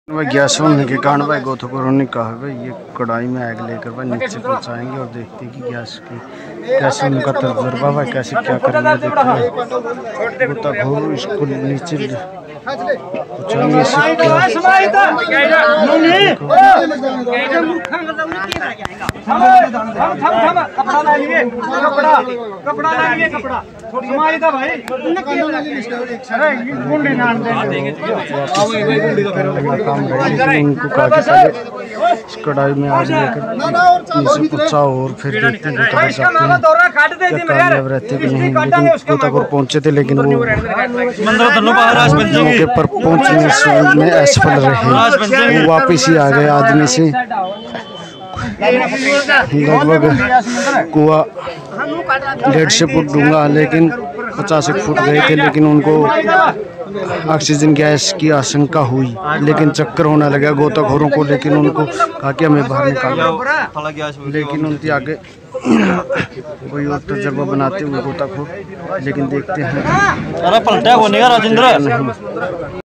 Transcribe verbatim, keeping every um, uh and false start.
भाई गैस होने के कारण भाई गोथोखोरों ने कहा भाई ये कढ़ाई में आग लेकर भाई नीचे पहुंचाएंगे और देखते हैं कि गैस की कैसे उनका तजुर्बा भाई कैसे क्या करेंगे। देखते हैं गोताखोर इसको नीचे पहुंचाएंगे। उनको काफी सारे इस कढ़ाई में आग लेकर नीचे पहुंचाओ और फिर देखते हैं गोताखोर जाते हैं क्या कामयाब रहते कि नहीं। लेकिन गोताखोर पहुंचे थे लेकिन वो मौके पर पहुंचने में असफल रहे। वो वापिस ही आ गए आदमी से लगभग कुआ डेढ़ सौ फुट डूंगा लेकिन पचास एक फुट गए थे। लेकिन उनको ऑक्सीजन गैस की आशंका हुई लेकिन चक्कर होने लगा गोताखोरों को। लेकिन उनको कहा कि हमें बाहर निकालो लेकिन उनके आगे कोई और तजर्बा बनाते हुए गोताखोर। लेकिन देखते हैं